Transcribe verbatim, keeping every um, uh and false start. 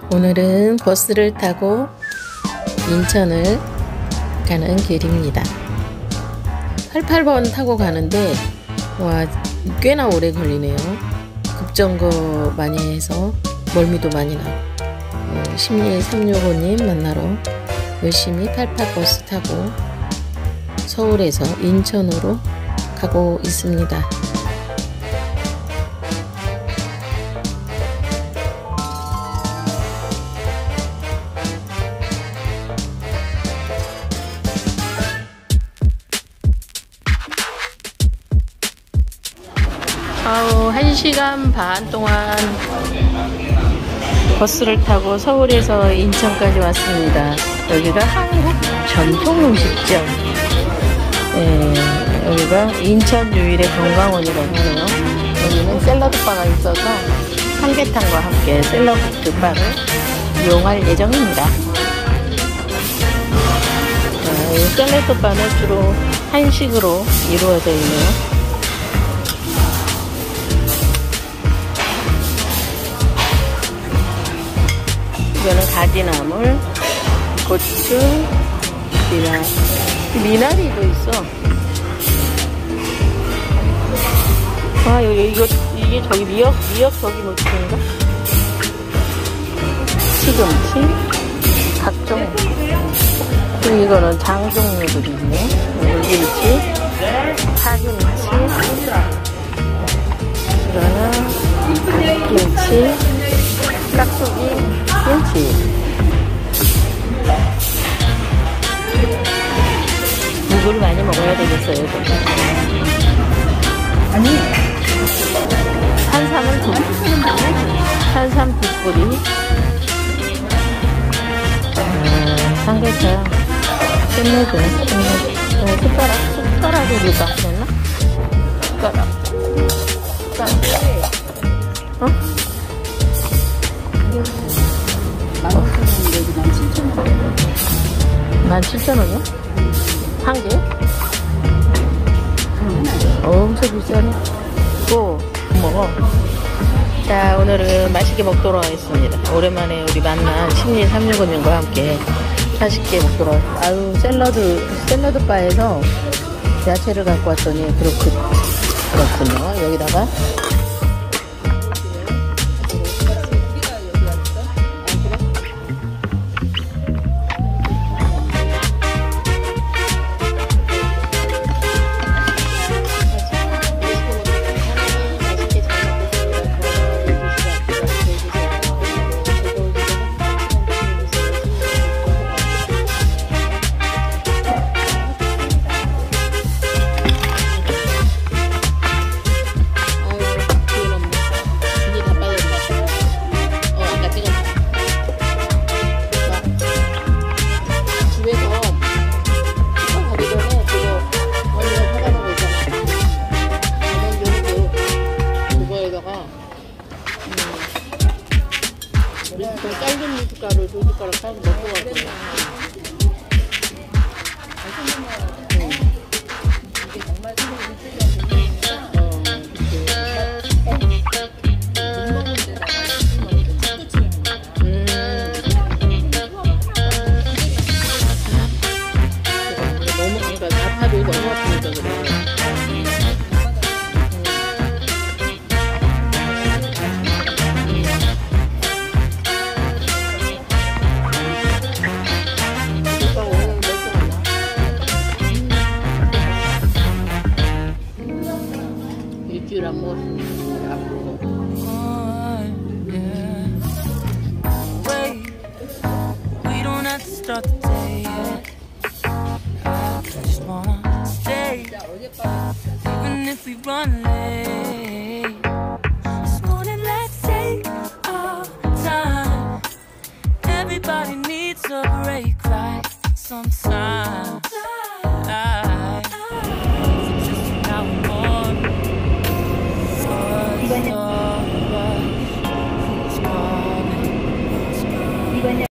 오늘은 버스를 타고 인천을 가는 길입니다. 팔십팔 번 타고 가는데 와 꽤나 오래 걸리네요. 급정거 많이 해서 멀미도 많이 나고 어, 심리 삼육오님 만나러 열심히 팔십팔 버스 타고 서울에서 인천으로 가고 있습니다. 아우, 한 시간 반 동안 버스를 타고 서울에서 인천까지 왔습니다. 여기가 한국 전통음식점. 예, 여기가 인천 유일의 건강원이라고 하네요. 여기는 샐러드바가 있어서 삼계탕과 함께 샐러드바를 이용할 예정입니다. 자, 이 샐러드바는 주로 한식으로 이루어져 있네요. 이거는 가지나물, 고추, 미나리, 미나리도 있어. 아, 여기, 이거, 이게 저기 미역, 미역 저기 뭐인가? 시금치, 각종. 그리고 이거는 장 종류도 있네. 물김치, 파김치, 이거는 김치, 깍두기, 김치. 묵을 많이 먹어야 되겠어요. 아니, 산삼은 두, 산삼 두 뿌리. 아, 삼계탕. 끝내줘, 끝내줘. 어, 숟가락, 숟가락으로 다 됐나? 숟가락. 숟가락. 어? 만 칠천 원이요? 한 개? 어, 엄청 비싸네. 또 먹어. 자, 오늘은 맛있게 먹도록 하겠습니다. 오랜만에 우리 만난 심리 삼육오님과 함께 맛있게 먹도록 하겠습니다. 아유, 샐러드, 샐러드 바에서 야채를 갖고 왔더니 그렇게 그렇군요. 여기다가 짧은 미숫가루 두 숟가락 사서 먹고 갔거든요. 이게 정말 너무 그러니까 아파도 너무 아프니까 그래. 일주일 안 먹었어. 앞으로. We don't have to start the day yet. I just wanna stay, even if we run late. This morning, let's take our time. Everybody needs a break, like sometimes.